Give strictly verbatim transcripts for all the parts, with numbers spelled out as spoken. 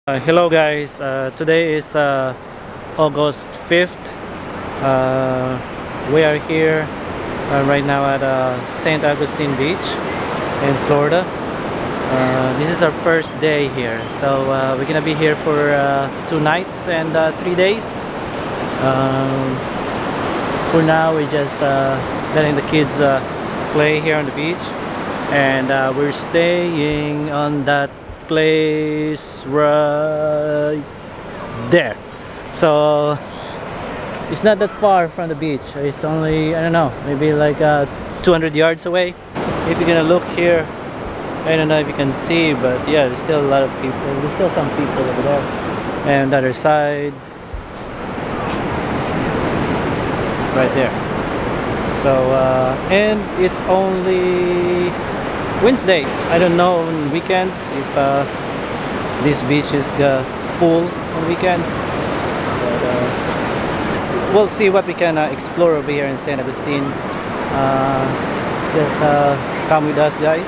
Uh, hello guys, uh, today is uh, August fifth. Uh, we are here uh, right now at uh, Saint Augustine Beach in Florida. Uh, this is our first day here, so uh, we're gonna be here for uh, two nights and uh, three days. Um, for now, we're just uh, letting the kids uh, play here on the beach, and uh, we're staying on that place right there. So it's not that far from the beach. It's only, I don't know, maybe like uh, two hundred yards away. If you're gonna look here, I don't know if you can see, but yeah, there's still a lot of people. There's still some people over there. And the other side, right there. So uh, and it's only Wednesday. I don't know on weekends if uh, this beach is uh, full on weekends. But, uh, we'll see what we can uh, explore over here in Saint Augustine. Uh, just uh, come with us, guys.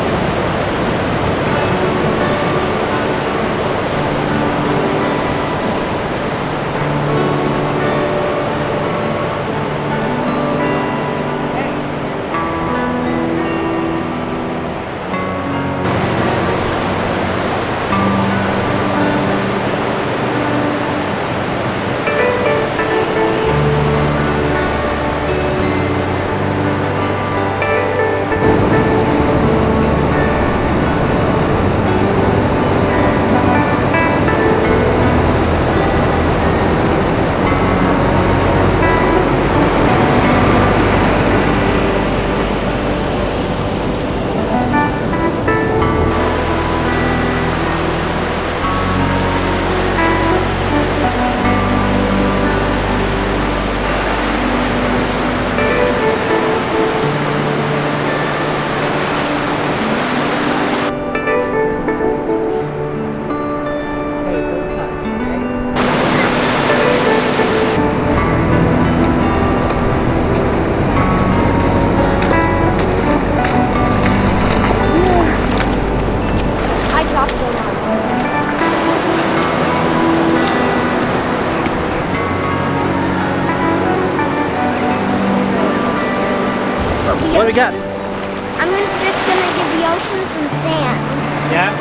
What we got? I'm just gonna give the ocean some sand. Yeah?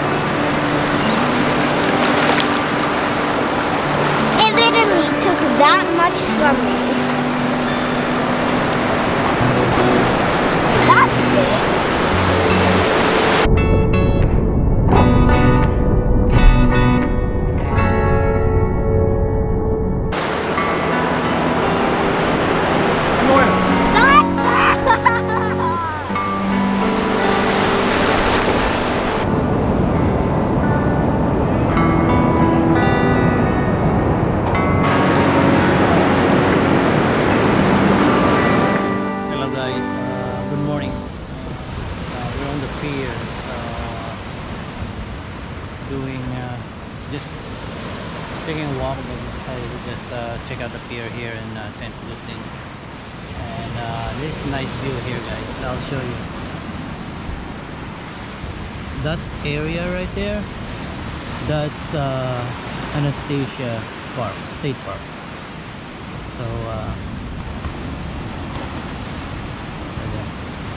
It literally took that much from me. That's big. Doing uh, just taking a walk, but we decided to just uh, check out the pier here in uh, Saint Augustine. And uh, this nice view here, guys. I'll show you. That area right there, that's uh, Anastasia Park, State Park. So uh, right there.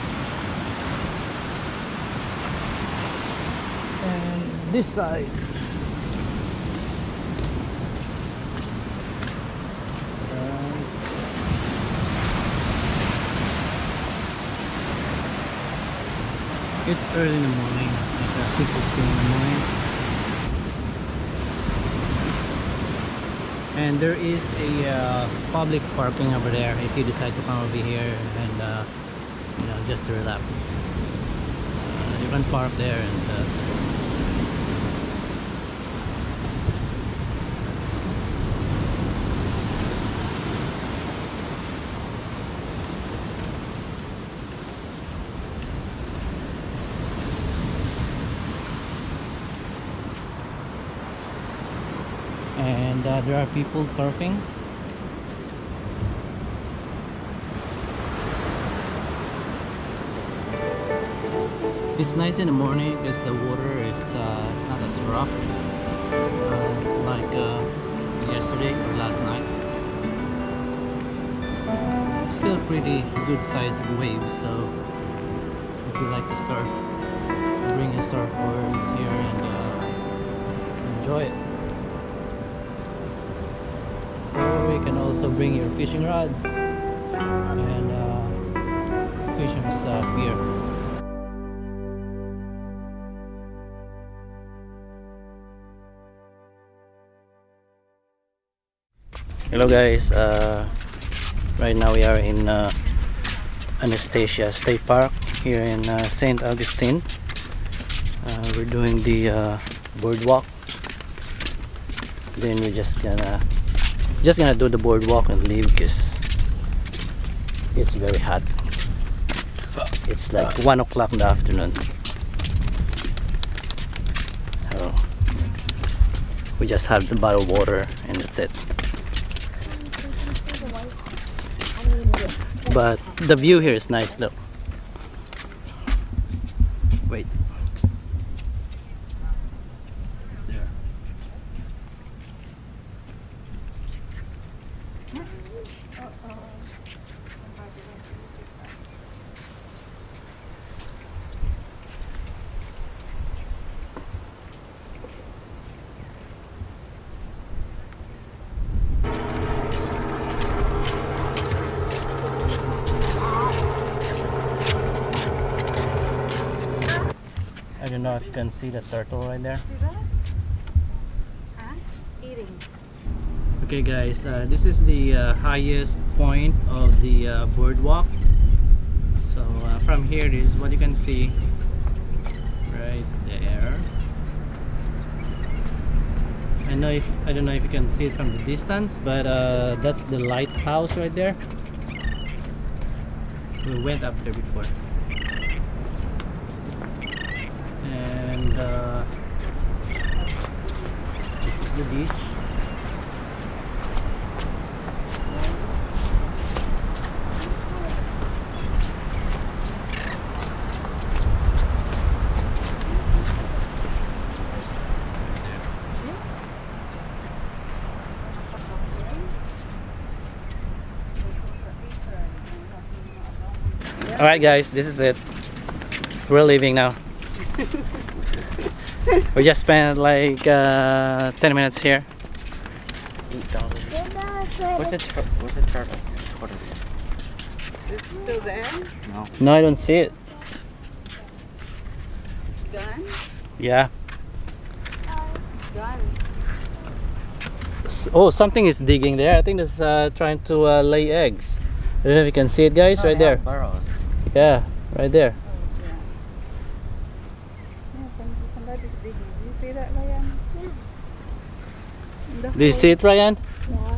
And this side, right. It's early in the morning, like uh, six fifteen in the morning, and there is a uh, public parking over there if you decide to come over here and uh, you know, just to relax. Uh, you can park there and uh, and uh, there are people surfing. It's nice in the morning because the water is uh, it's not as rough. pretty good sized wave, so if you like to surf, bring a surfboard here and uh, enjoy it. Or you can also bring your fishing rod and uh, fish in this uh, pier. Hello guys, uh, right now we are in uh, Anastasia State Park here in uh, Saint Augustine. Uh, we're doing the uh, boardwalk. Then we're just gonna just gonna do the boardwalk and leave because it's very hot. It's like one o'clock in the afternoon. So we just have the bottled water and that's it. But the view here is nice though. Wait. I don't know if you can see the turtle right there. Okay guys, uh, this is the uh, highest point of the uh, boardwalk. So uh, from here, this is what you can see right there. I know if I don't know if you can see it from the distance, but uh, that's the lighthouse right there. We went up there before. And uh, this is the beach. Alright guys, this is it. We're leaving now. We just spent like uh, ten minutes here. Eight dollars. What's the tur what's the turtle? What is it? It's still there? No. No, I don't see it. Gun? Yeah. Gun. Oh, something is digging there. I think it's uh, trying to uh, lay eggs. I don't know if you can see it, guys. Oh, right they there. have burrows. Yeah, right there. Somebody's digging. Do you see that, Ryan? Yeah. Do you see it, Ryan? Yeah.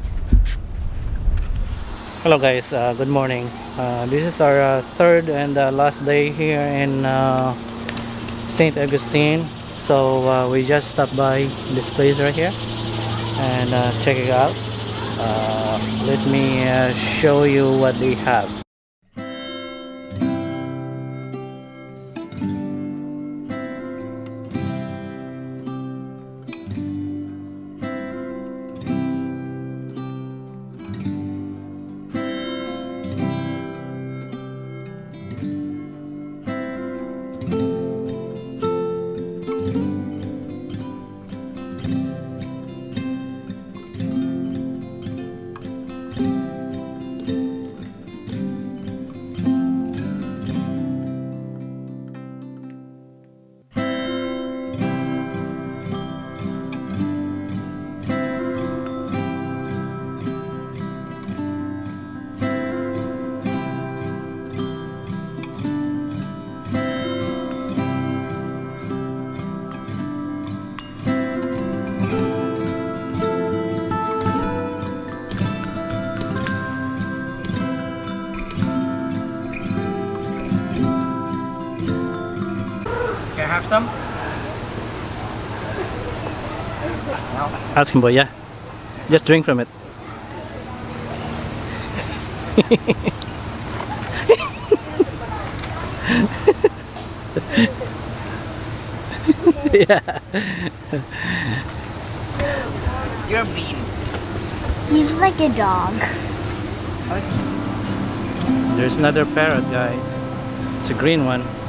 Hello guys, uh, good morning. Uh, this is our uh, third and uh, last day here in uh, Saint Augustine. So uh, we just stopped by this place right here and uh, check it out. Uh, let me uh, show you what they have. Can I have some? No. Ask him, boy, yeah. Just drink from it. Yeah. You're mean. He's like a dog. How is he? There's another parrot, guys. It's a green one.